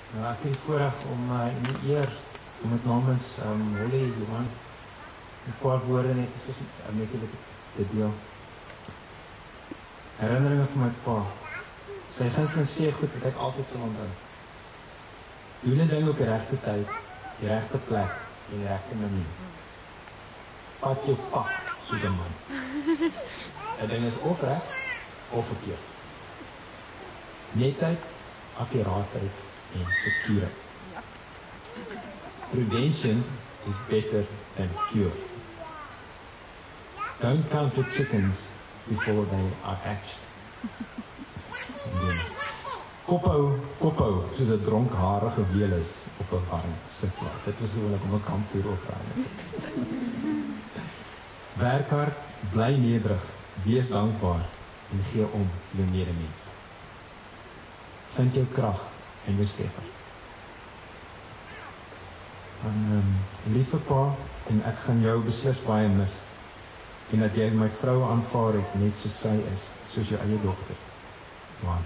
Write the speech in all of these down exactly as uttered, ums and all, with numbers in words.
Nou, ek het voorreg om uh, in die eer om het namens um, Holly, Johan, een paar woorde net soos uh, met julle te deel. Herinneringe van my pa. Sy gunsteling sê goed wat ek altyd sal onthou. Doen 'n ding op die regte tyd, die regte plek en die regte manier. Vat jou pak soos 'n man. 'n Ding is of reg of verkeerd. Netheid, akkuraatheid en sekuriteit. Prevention is better than cure. Don't count your chickens before they are hatched. Kophou, kophou, soos 'n dronkharige weel is op 'n warm sitplaas. Dit was gewoonlik om 'n kampvuur op te hang. Werk hard, bly nederig, wees dankbaar en gee om vir jou medemens. Vind jou krag in jou Skepper. En um, liewe pa, en ek gaan jou beslis baie mis. En dat jy my vrou aanvaar het net soos sy is, soos jou eie dogter. Johan.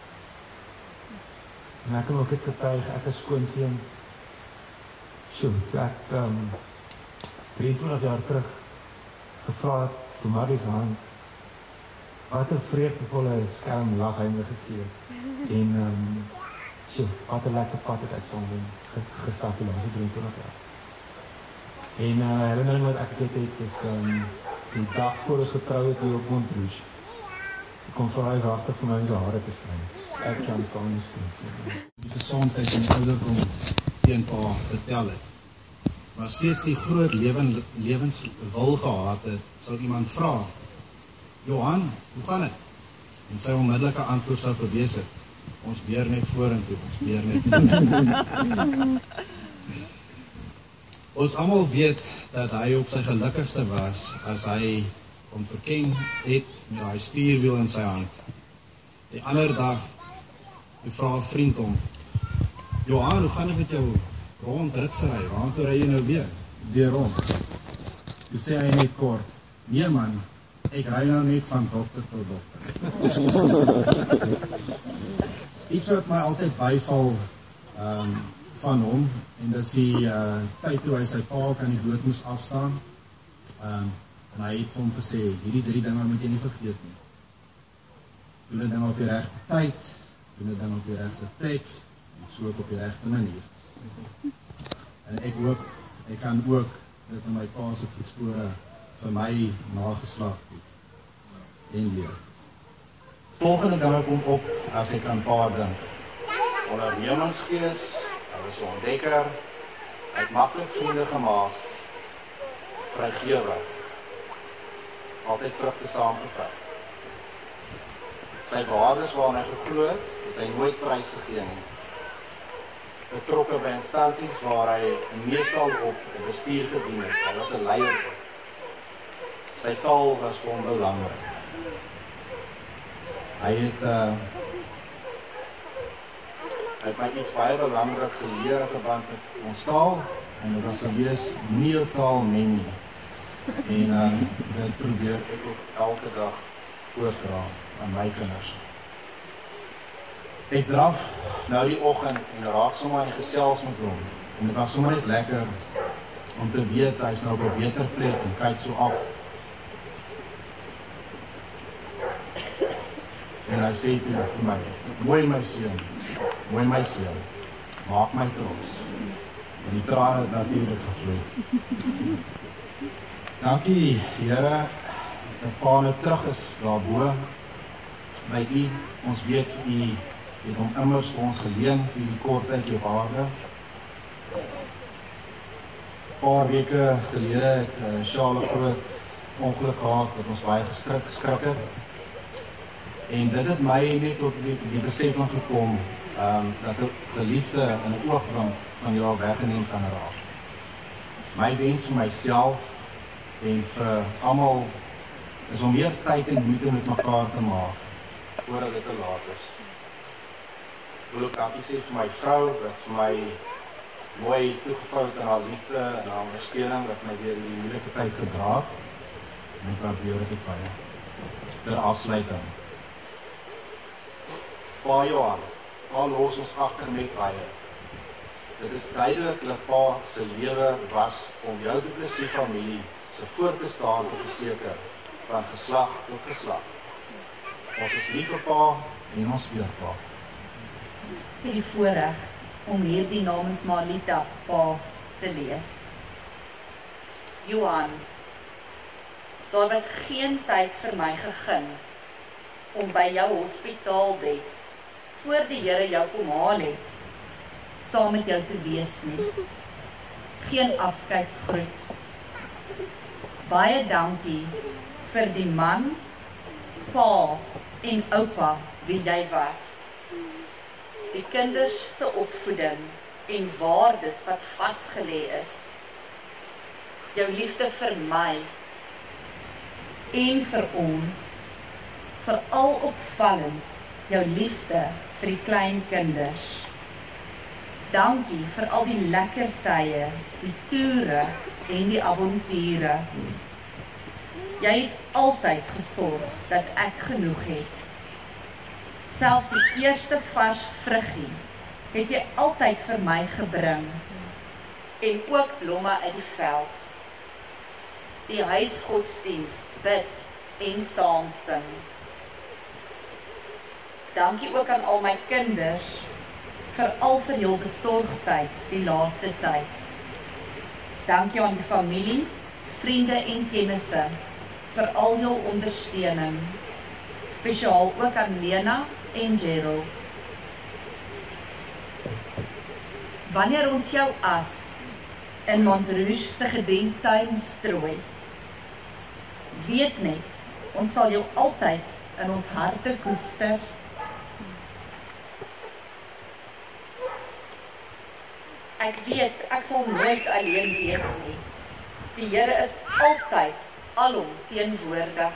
En ek kan ook dit getuig, ek is skoonseun. Sjoe, ek um, drieëntwintig jaar terug gevra het vir Marie's hand. Wat 'n vreugdevolle skerm lag hy my gegee. En um, sjoe, wat 'n lekker pad het ek saam ge gestap die laaste drieëntwintig jaar. En uh, herinnering wat ek het het is um, die dag voor ons getrou het hier op Montrose. Ek kom vir hy wagtig vir my om sy hare te sny. Ek kan staan nie sien. Die gesondheid en ouderdom teen pa vertel het. Maar steeds die groot leven, lewenswil gehad het, sal iemand vra, Johan, hoe gaan het? En sy onmiddellike antwoord sal gewees het, ons beer net vorentoe, ons beer net vorentoe. Ons almal weet dat hy op sy gelukkigste was as hy hom verken het met hy stuurwiel in sy hand. Die ander dag, toe vra 'n vriend hom, Johan, hoe gaan dit met jou rondritsery? Waartoe ry jy nou weer? Weer rond. Toe sê hy net kort, nee man, ek ry nou net van dokter tot dokter. Iets wat my altyd byval um, van hom, en dit is die uh, tyd toe hy sy pa aan die dood moes afstaan, um, en hy het vir hom gesê, hierdie drie dinge moet jy nie vergeet nie. Doen dit dan op die regte tyd, doen dit dan op die regte plek, en so ook op die regte manier. En ek hoop, ek kan ook dit in my pa se voetspore vir my nageslag het en leer. Volgende dinge kom op as ek aan pa dink. Ondernemersgees, hy was 'n ontdekker, hy het maklik vriende gemaak, vrygewig, altyd vrugte saamgevat. Sy waardes waaraan hy geglo het, het hy nooit prysgegee nie. Betrokke by instansies waar hy meestal op bestuur gedien het. Hy was 'n leier. Sy taal was vir hom belangrik. Hy het uh, hy het my iets baie belangrik geleer in verband met ons taal, en dit was gewees nie 'n taal men nie. En uh, dit probeer ek ook elke dag voortdra aan my kinders. Ek draf nou die oggend en raak sommer in die gesels met hom. En dit was sommer net lekker om te weet hy is nou op 'n beter plek en kyk so af. En hy sê toe vir my, mooi my seun, mooi my seun, maak my trots. En die trane het natuurlik gevloei. Dankie, Here, dat pa nou terug is daarbo by U. Ons weet U het hom immers vir ons geleen vir die kort tyd op aarde. Paar weke gelede het uh, Charles groot ongeluk gehad wat ons baie geskrik, geskrik het. En dit het my net tot die, die besef van gekom um, dat 'n geliefde in 'n oogwink van jou weggeneem kan raak. My wens vir myself en vir almal is om meer tyd en moeite met mekaar te maak voordat dit te laat is. Ek wil ook dankie sê vir my vrou wat vir my mooi toegevou het aan haar liefde en haar ondersteuning wat my deur die moeilike tyd gedra het. En ek waardeer dit baie. Ter afsluiting. Pa Johan, al los ons agter met baie. Dit is duidelik dat pa se lewe was om jou Du Plessis familie se voortbestaan te verseker van geslag tot geslag. Ons is lief vir pa en ons eer pa. Vir die voorreg om hierdie namens Marlita pa te lees. Johan, daar was geen tyd vir my gegee om by jou hospitaalbed, voor die Here jou kom haal het, saam met jou te wees nie. Geen afskeidsgroet. Baie dankie vir die man, pa en oupa wie jy was. Die kinders se opvoeding en waardes wat vasgelê is. Jou liefde vir my en vir ons, veral opvallend jou liefde vir die klein kinders. Dankie vir al die lekker tye, die toere en die avonture. Jy het altyd gesorg dat ek genoeg het. Selfs die eerste vars vruggie het jy altyd vir my gebring, en ook blomme uit die veld. Die huisgodsdiens bid en saam sing. Dankie ook aan al my kinders, veral vir jul besorgdheid die laaste tyd. Dankie aan die familie, vriende en kennisse, vir al jul ondersteuning. Spesiaal ook aan Lena en Gerald. Wanneer ons jou as in Montrouge se gedenktuin strooi, weet net, ons sal jou altyd in ons harte koester. Ek weet, ek sal nooit alleen wees nie. Die Here is altyd alom teenwoordig.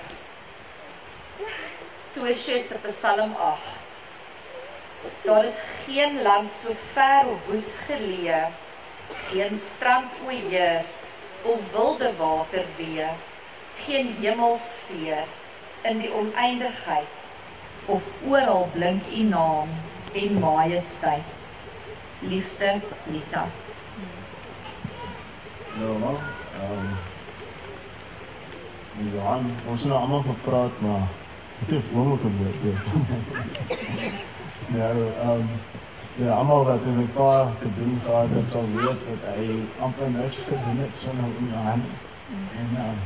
Toesje se Psalm agt. Daar is geen land so ver of woes geleë, geen strand o Heer, of wilde water wee, geen hemelsfeer in die oneindigheid, of oral blink u naam en majesteit. Liefde, Lita. Ja, man. Um, Johan, ons het nou allemaal gepraat, maar het heeft wonderlijke woord. Ja, um, ja, allemaal wat in mekaar te doen gaat, dat sal weet dat hy amper niks gedoen het, so nou in Johan. En, um,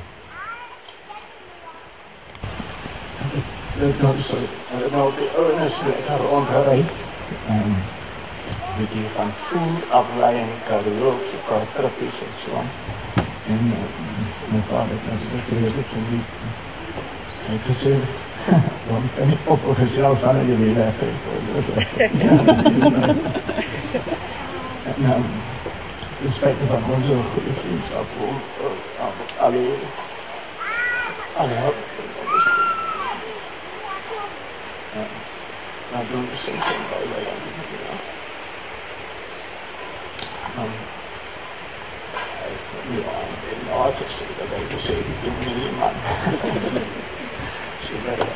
dit was, hy het nou op die ouwens met haar rondgereid. Um, weet je, van voer, afleiding, karaoke, soekar, trippies en so. En uh, mijn vader was het vreselijk geliefd. Hij heeft gezegd, waarom kan ik op een gezellig van je weer weggeven? En um, respect van onze goede vriendschap, alle, alle help. Maar doen we soms een bij bij dan. Um, ja, in de artist, dat heb ik gezegd, ik doe niet man. Zo dat.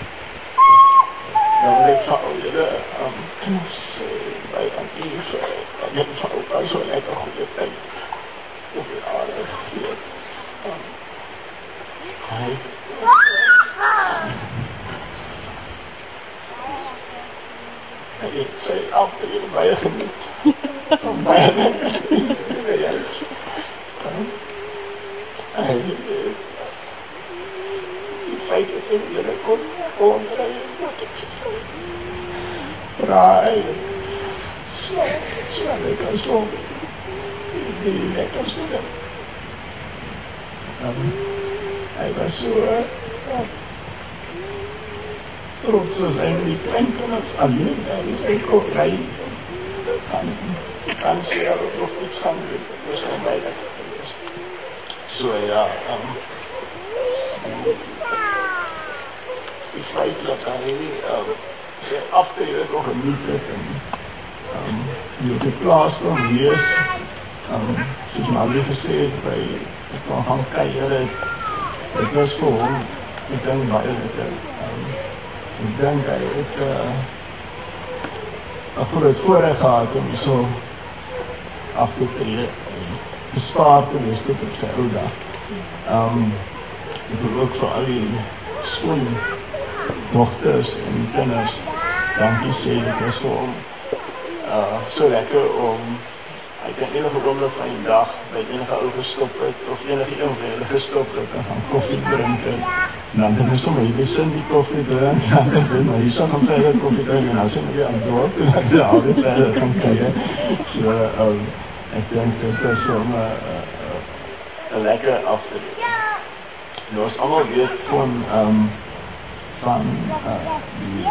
Dan wil ik van jullie knus bij een Yves, en ik van ook al zo lekker goede tijd. Op je aardig hier. Hij. Hij heeft zijn aftreden bij je geniet. Van mij en juist. Hij die feit dat hij weer kon omdraaien, wat ik gezegd. Braai, slaap, slaap lekker zo. Die lekker zo. Hij was zo trots op zijn die kleinkinders alleen. Hij is echt ook rijden. Gaan vakantie of iets gaan doen. Dus hij bij dat geweest. Zo ja. Um, die feit dat hij um, zijn aftreden nog geniet heeft. En um, die op de plaats kan wees. Um, zoals maar weer gezegd, bij het kan gaan kijken. Het was gewoon, ik denk bij het. Um, ik denk hij het. Uh, Ek het het voorrecht gehad om so af te tree en gespaar te wees tot op sy ou dag. Um, ek wil ook vir al die skoondogters en kinders dankie sê, dit was vir hom uh, so lekker om ek kan enige oomblik van die dag by enige ou gestop het of enige een van hulle gestop het en gaan koffie drink en dan dan is sommer jy sin die koffie drink en dan dan maar jy sal gaan verder koffie drink en dan sê jy aan dorp en dan ja, dit verder kan kyk. So um, ek dink dit is vir hom 'n lekker aftrede. Nou ons almal weet van um, van uh, die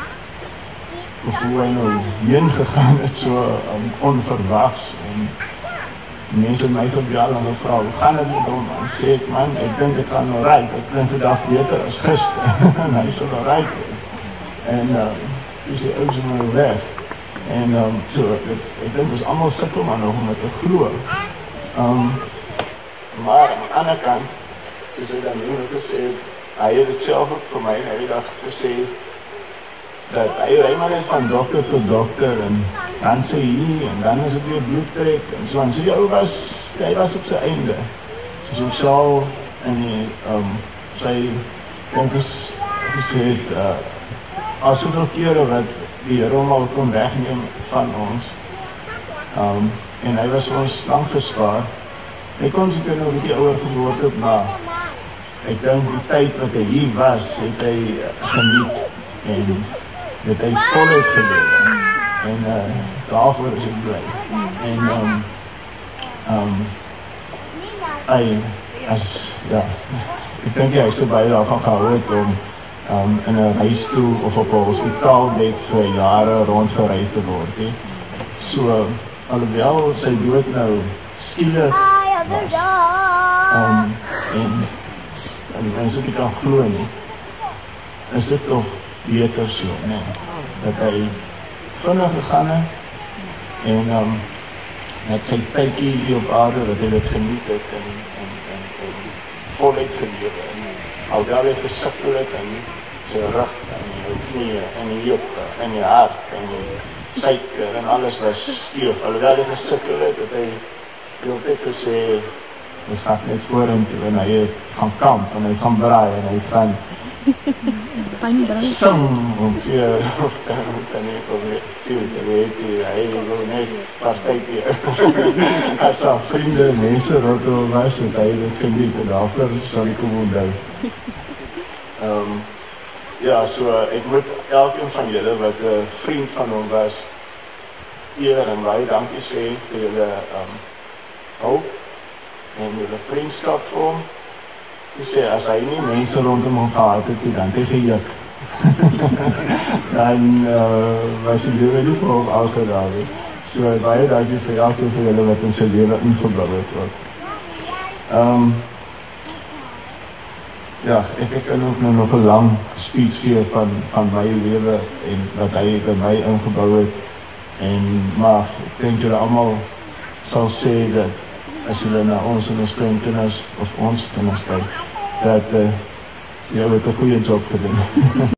of hoe hy nou heen gegaan het, so um, onverwags en mense my gebel en gevra, hoe gaan het met hom? En sê ek, man, ek dink ek gaan nou ryk, ek klink vandag beter as gister en hy sal nou ryk en um, die sê ook so nou weg en um, so, het, ek dink ons allemaal sikkel maar nog om het te glo um, maar aan die ander kant soos hy dan nu gesê, hy het het self ook vir my hy het gesê dat hy ry maar net van dokter tot dokter en dan sê hy en dan is het weer bloedtrek en so en so jy was, hy was op sy einde soos hy sal en die, um, sy denk is gesê het uh, as soveel kere wat die Here hom al kon wegneem van ons um, en hy was ons lang gespaar hy kon sy kunnen een beetje ouder geword het maar ek denk die tyd wat hy hier was het hy geniet en het hy voluit geleef en uh, daarvoor is ek blij en um, um, hy as, ja ek denk hy is er baie daarvan gehou het om um, in een reisstoel of op een hospitaalbed vir jare rondgereid te word he. So, alhoewel sy dood nou skielik was um, en en die mense die kan glo nie is dit toch beter so, nee, dat hy vinnig gegaan het en um, met sy tydjie hier op aarde, dat hy dit geniet het en, en, en, en voluit gelewe en al daar hy gesikkel het en sy rug en die knie en die heup en die hart en die suiker en alles was skeef, al daar hy gesikkel het, dat hy die altyd gesê ons gaat net voor hem toe en hy het gaan kamp en hy het gaan braai en hy het gaan sing ongeveer of kan nie ongeveer te weet hy wil net partijkie as al vriende mense rondom was en hy het geniet en daarvoor sal ek hom onthou um, ja so ek moet elkeen van julle wat een vriend van hom was eer en baie dankie sê vir julle um, hulp en julle vriendskap vir hom. Ek sê, as hy nie mense rondom hom gehad het, dan het hy gejuk. dan uh, was die lewe nie vir hom algedaan. So, baie dankie vir elke vir julle wat in sy lewe ingebouwd word. Um, ja, ek, ek kan ook nou nog een lang speech gee van, van my lewe en wat hy by my ingebouwd het. En, maar, ek denk julle allemaal sal sê dat as julle na ons en ons kleinkinders of ons kinders kyk, dat uh, jy het 'n goeie job gedoen.